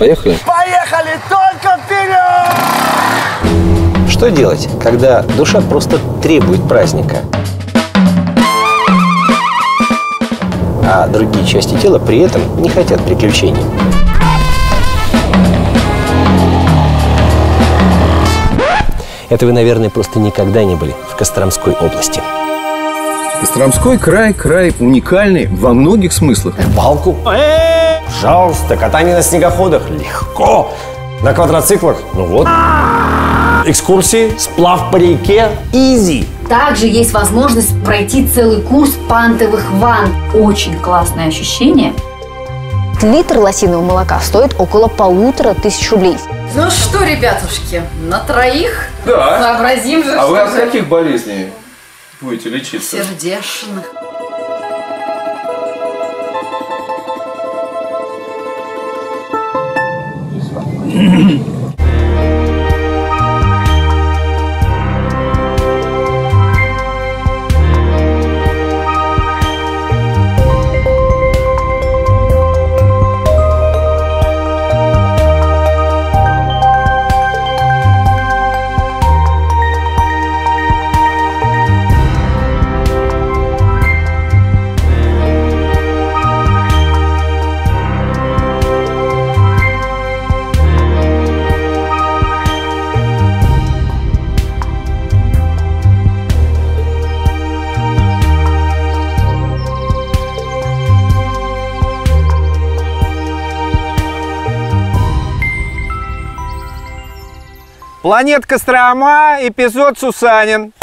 поехали? Поехали, только вперед! Что делать, когда душа просто требует праздника, а другие части тела при этом не хотят приключений? Это вы, наверное, просто никогда не были в Костромской области. Костромской край уникальный во многих смыслах. Рыбалку? Пожалуйста, катание на снегоходах легко. На квадроциклах? Ну вот. Экскурсии, сплав по реке, изи. Также есть возможность пройти целый курс пантовых ванн. Очень классное ощущение. Литр лосиного молока стоит около 1500 рублей. Ну что, ребятушки, на троих? Да. Сообразим же. А вы от каких болезней будете лечиться? Сердечных. Планета Кострома, эпизод Сусанин.